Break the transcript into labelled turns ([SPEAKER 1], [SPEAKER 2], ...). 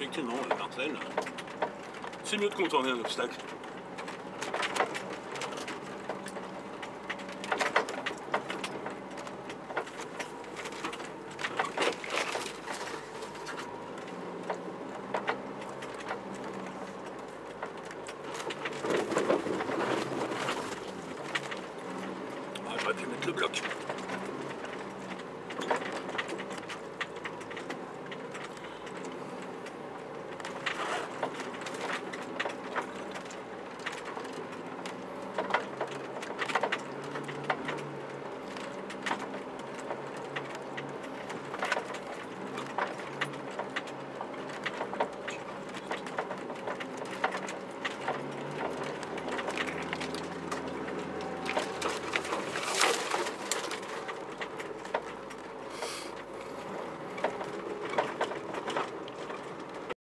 [SPEAKER 1] effectivement, Marcel. C'est mieux de contourner un obstacle. Ah, j'aurais pu mettre le bloc.